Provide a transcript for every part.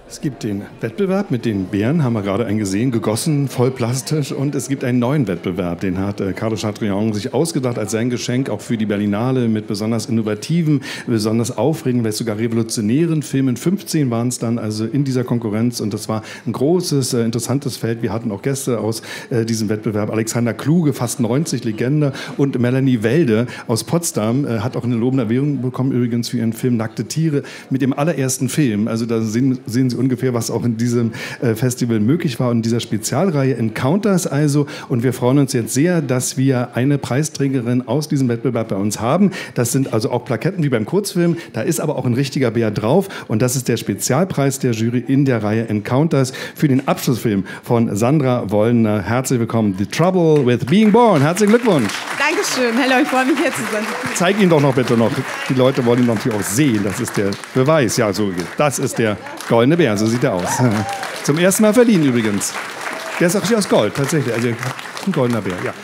Es gibt den Wettbewerb mit den Bären, haben wir gerade einen gesehen, gegossen, voll plastisch. Und es gibt einen neuen Wettbewerb, den hat Carlo Chatrian sich ausgedacht als sein Geschenk, auch für die Berlinale, mit besonders innovativen, besonders aufregenden, vielleicht sogar revolutionären Filmen. 15 waren es dann also in dieser Konkurrenz und das war ein großes, interessantes Feld. Wir hatten auch Gäste aus diesem Wettbewerb. Alexander Kluge, fast 90, Legende, und Melanie Welde aus Potsdam hat auch eine lobende Erwähnung bekommen, übrigens für ihren Film Nackte Tiere, mit dem allerersten Film. Also da sehen Sie ungefähr, was auch in diesem Festival möglich war und in dieser Spezialreihe Encounters also. Und wir freuen uns jetzt sehr, dass wir eine Preisträgerin aus diesem Wettbewerb bei uns haben. Das sind also auch Plaketten wie beim Kurzfilm. Da ist aber auch ein richtiger Bär drauf. Und das ist der Spezialpreis der Jury in der Reihe Encounters für den Abschlussfilm von Sandra Wollner. Herzlich willkommen. The Trouble with Being Born. Herzlichen Glückwunsch. Dankeschön. Hallo, ich freue mich, hier zu sein. Zeig ihn doch noch bitte noch. Die Leute wollen ihn natürlich auch sehen. Das ist der Beweis. Ja, so, das ist der goldene Bär. So sieht er aus. Zum ersten Mal verliehen übrigens. Der ist auch aus Gold, tatsächlich. Also ein goldener Bär, ja.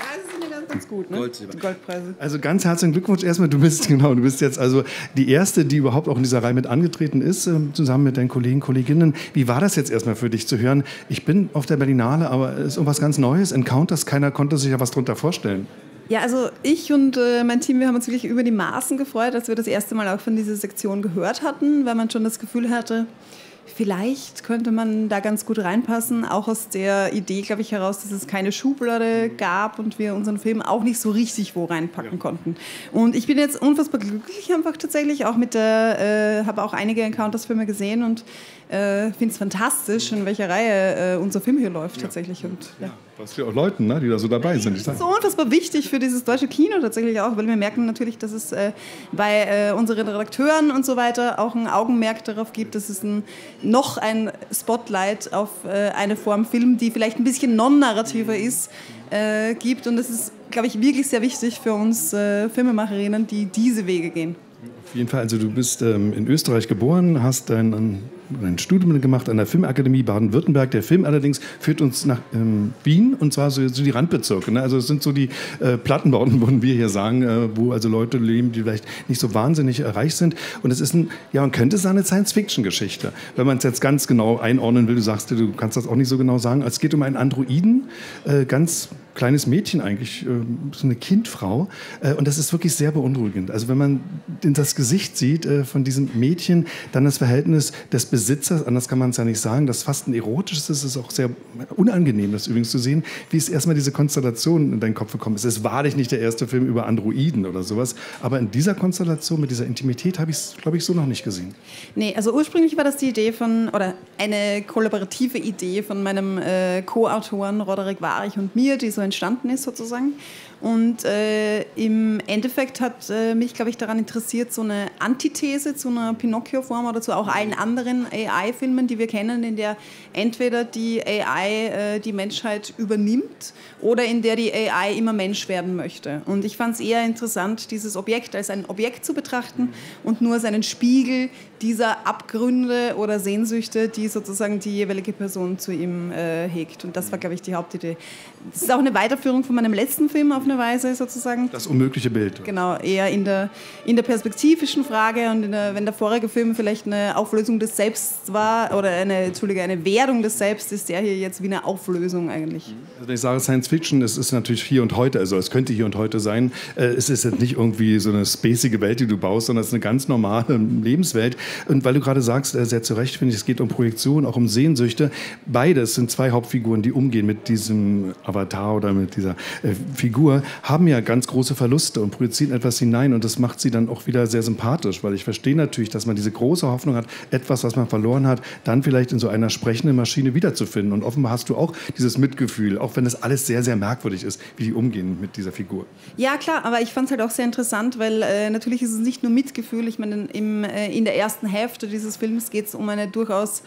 Ganz gut, ne? Die Goldpreise. Also ganz herzlichen Glückwunsch erstmal. Du bist jetzt also die Erste, die überhaupt auch in dieser Reihe mit angetreten ist, zusammen mit deinen Kollegen, Kolleginnen. Wie war das jetzt erstmal für dich zu hören? Ich bin auf der Berlinale, aber es ist irgendwas ganz Neues. Encounters, keiner konnte sich ja was drunter vorstellen. Ja, also ich und mein Team, wir haben uns wirklich über die Maßen gefreut, als wir das erste Mal auch von dieser Sektion gehört hatten, weil man schon das Gefühl hatte, vielleicht könnte man da ganz gut reinpassen, auch aus der Idee, glaube ich, heraus, dass es keine Schublade gab und wir unseren Film auch nicht so richtig wo reinpacken konnten. Und ich bin jetzt unfassbar glücklich einfach tatsächlich, auch habe auch einige Encounters-Filme gesehen und finde es fantastisch, in welcher Reihe unser Film hier läuft tatsächlich. Und, ja. Was für auch Leuten, ne, die da so dabei sind. Das ist so unfassbar wichtig für dieses deutsche Kino tatsächlich auch, weil wir merken natürlich, dass es bei unseren Redakteuren und so weiter auch ein Augenmerk darauf gibt, dass es noch ein Spotlight auf eine Form Film, die vielleicht ein bisschen non-narrativer ist, gibt. Und das ist, glaube ich, wirklich sehr wichtig für uns Filmemacherinnen, die diese Wege gehen. Auf jeden Fall, also du bist in Österreich geboren, hast ein Studium gemacht an der Filmakademie Baden-Württemberg. Der Film allerdings führt uns nach Wien, und zwar so die Randbezirke. Ne? Also es sind so die Plattenbauten, würden wir hier sagen, wo also Leute leben, die vielleicht nicht so wahnsinnig reich sind. Und es ist man könnte sagen, eine Science-Fiction-Geschichte. Wenn man es jetzt ganz genau einordnen will, du kannst das auch nicht so genau sagen. Es geht um einen Androiden, ganz kleines Mädchen eigentlich, so eine Kindfrau. Und das ist wirklich sehr beunruhigend. Also wenn man das Gesicht sieht von diesem Mädchen, dann das Verhältnis des Besitzers, anders kann man es ja nicht sagen, das fast ein erotisches ist, ist auch sehr unangenehm, das übrigens zu sehen, wie es erstmal diese Konstellation in deinen Kopf gekommen ist. Es ist wahrlich nicht der erste Film über Androiden oder sowas, aber in dieser Konstellation, mit dieser Intimität habe ich es, glaube ich, so noch nicht gesehen. Nee, also ursprünglich war das die Idee oder eine kollaborative Idee von meinem Co-Autoren Roderick Warich und mir, die so entstanden ist sozusagen. Und im Endeffekt hat mich, glaube ich, daran interessiert, so eine Antithese zu einer Pinocchio-Form oder zu auch allen anderen AI-Filmen, die wir kennen, in der entweder die AI die Menschheit übernimmt oder in der die AI immer Mensch werden möchte. Und ich fand es eher interessant, dieses Objekt als ein Objekt zu betrachten und nur als einen Spiegel dieser Abgründe oder Sehnsüchte, die sozusagen die jeweilige Person zu ihm hegt. Und das war, glaube ich, die Hauptidee. Das ist auch eine Weiterführung von meinem letzten Film auf eine Weise sozusagen. Das unmögliche Bild. Genau, eher in der perspektivischen Frage und wenn der vorige Film vielleicht eine Auflösung des Selbst war oder eine Werdung des Selbst, ist der hier jetzt wie eine Auflösung eigentlich. Also wenn ich sage Science Fiction, es ist natürlich hier und heute, also es könnte hier und heute sein. Es ist jetzt nicht irgendwie so eine spacige Welt, die du baust, sondern es ist eine ganz normale Lebenswelt. Und weil du gerade sagst, sehr zu Recht, finde ich, es geht um Projektion, auch um Sehnsüchte. Beides sind zwei Hauptfiguren, die umgehen mit diesem Avatar oder mit dieser Figur, haben ja ganz große Verluste und projizieren etwas hinein und das macht sie dann auch wieder sehr sympathisch, weil ich verstehe natürlich, dass man diese große Hoffnung hat, etwas, was man verloren hat, dann vielleicht in so einer sprechenden Maschine wiederzufinden. Und offenbar hast du auch dieses Mitgefühl, auch wenn das alles sehr, sehr merkwürdig ist, wie die umgehen mit dieser Figur. Ja, klar, aber ich fand es halt auch sehr interessant, weil natürlich ist es nicht nur Mitgefühl. Ich meine, in der ersten Hälfte dieses Films geht es um eine durchaus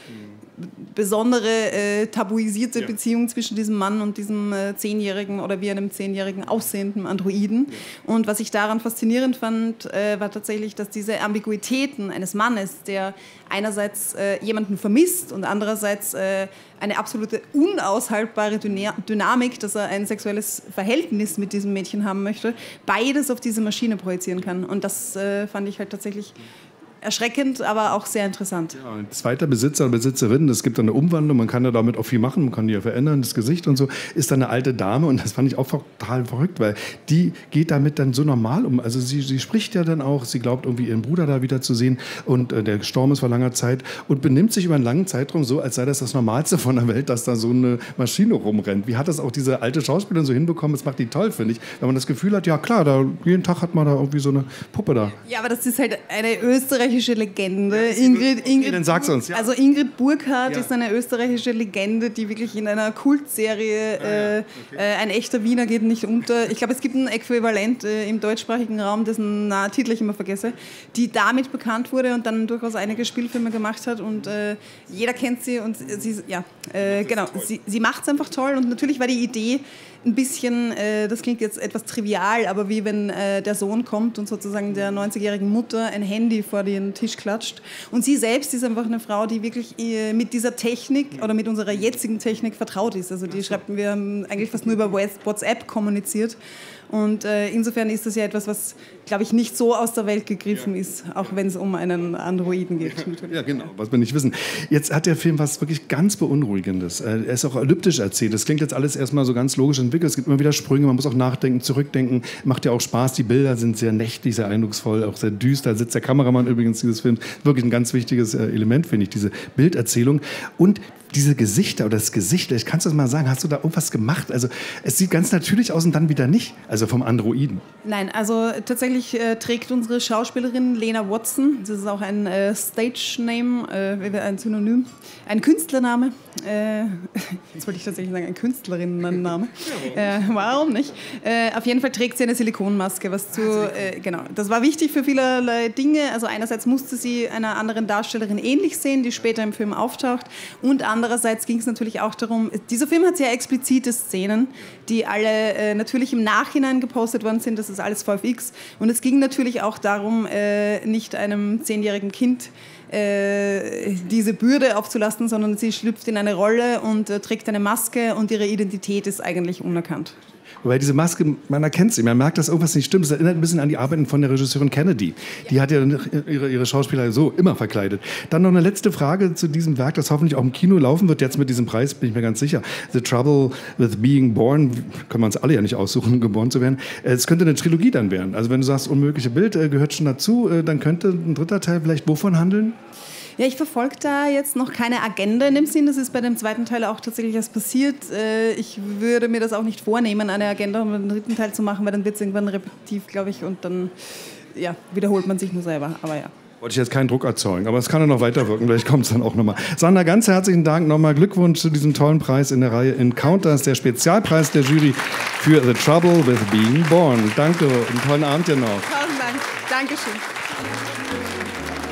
besondere, tabuisierte Beziehung zwischen diesem Mann und diesem 10-jährigen oder wie einem 10-jährigen aussehenden Androiden. Und was ich daran faszinierend fand, war tatsächlich, dass diese Ambiguitäten eines Mannes, der einerseits jemanden vermisst und andererseits eine absolute unaushaltbare Dynamik, dass er ein sexuelles Verhältnis mit diesem Mädchen haben möchte, beides auf diese Maschine projizieren kann. Und das fand ich halt tatsächlich erschreckend, aber auch sehr interessant. Ja, ein zweiter Besitzer oder Besitzerin, es gibt eine Umwandlung, man kann ja damit auch viel machen, man kann die ja verändern, das Gesicht und so, ist dann eine alte Dame und das fand ich auch total verrückt, weil die geht damit dann so normal um. Also sie spricht ja dann auch, sie glaubt irgendwie ihren Bruder da wieder zu sehen und der gestorben ist vor langer Zeit und benimmt sich über einen langen Zeitraum so, als sei das Normalste von der Welt, dass da so eine Maschine rumrennt. Wie hat das auch diese alte Schauspielerin so hinbekommen? Das macht die toll, finde ich. Wenn man das Gefühl hat, ja klar, jeden Tag hat man da irgendwie so eine Puppe da. Ja, aber das ist halt eine österreichische Legende. Dann sag's uns. Ja. Also Ingrid Burkhardt ist eine österreichische Legende, die wirklich in einer Kultserie Ein echter Wiener geht nicht unter. Ich glaube, es gibt ein Äquivalent im deutschsprachigen Raum, dessen Titel ich immer vergesse, die damit bekannt wurde und dann durchaus einige Spielfilme gemacht hat und jeder kennt sie und sie macht es einfach toll und natürlich war die Idee ein bisschen, das klingt jetzt etwas trivial, aber wie wenn der Sohn kommt und sozusagen der 90-jährigen Mutter ein Handy vor den Tisch klatscht. Und sie selbst ist einfach eine Frau, die wirklich mit dieser Technik oder mit unserer jetzigen Technik vertraut ist. Also die schreibt, wir haben eigentlich fast nur über WhatsApp kommuniziert. Und insofern ist das ja etwas, was, glaube ich, nicht so aus der Welt gegriffen ist, auch wenn es um einen Androiden geht. Ja, genau, was wir nicht wissen. Jetzt hat der Film was wirklich ganz Beunruhigendes. Er ist auch elliptisch erzählt. Das klingt jetzt alles erstmal so ganz logisch entwickelt. Es gibt immer wieder Sprünge, man muss auch nachdenken, zurückdenken. Macht ja auch Spaß. Die Bilder sind sehr nächtig, sehr eindrucksvoll, auch sehr düster. Da sitzt der Kameramann übrigens dieses Films. Wirklich ein ganz wichtiges Element, finde ich, diese Bilderzählung. Und diese Gesichter oder das Gesicht, kannst du das mal sagen, hast du da irgendwas gemacht? Also es sieht ganz natürlich aus und dann wieder nicht, also vom Androiden. Nein, also tatsächlich trägt unsere Schauspielerin Lena Watson, das ist auch ein Stage-Name, ein Synonym, ein Künstlername. Jetzt wollte ich tatsächlich sagen, ein Künstlerinnenname. Warum nicht? Auf jeden Fall trägt sie eine Silikonmaske, genau. Das war wichtig für vielerlei Dinge. Also einerseits musste sie einer anderen Darstellerin ähnlich sehen, die später im Film auftaucht, und andererseits ging es natürlich auch darum, dieser Film hat sehr explizite Szenen, die alle natürlich im Nachhinein gepostet worden sind, das ist alles VFX, und es ging natürlich auch darum, nicht einem 10-jährigen Kind diese Bürde aufzulasten, sondern sie schlüpft in eine Rolle und trägt eine Maske und ihre Identität ist eigentlich unerkannt. Wobei diese Maske, man erkennt sie, man merkt, dass irgendwas nicht stimmt. Das erinnert ein bisschen an die Arbeiten von der Regisseurin Kennedy. Die hat ja ihre Schauspieler so immer verkleidet. Dann noch eine letzte Frage zu diesem Werk, das hoffentlich auch im Kino laufen wird. Jetzt mit diesem Preis bin ich mir ganz sicher. The Trouble with Being Born, können wir uns alle ja nicht aussuchen, geboren zu werden. Es könnte eine Trilogie dann werden. Also wenn du sagst, Unmögliche Bild gehört schon dazu, dann könnte ein dritter Teil vielleicht wovon handeln? Ja, ich verfolge da jetzt noch keine Agenda in dem Sinn. Das ist bei dem zweiten Teil auch tatsächlich erst passiert. Ich würde mir das auch nicht vornehmen, eine Agenda um den dritten Teil zu machen, weil dann wird es irgendwann repetitiv, glaube ich, und dann wiederholt man sich nur selber. Aber ja. Wollte ich jetzt keinen Druck erzeugen, aber es kann ja noch weiterwirken, vielleicht kommt es dann auch nochmal. Sandra, ganz herzlichen Dank, nochmal Glückwunsch zu diesem tollen Preis in der Reihe Encounters, der Spezialpreis der Jury für The Trouble with Being Born. Danke und einen tollen Abend dir noch. Tausend Dank. Dankeschön.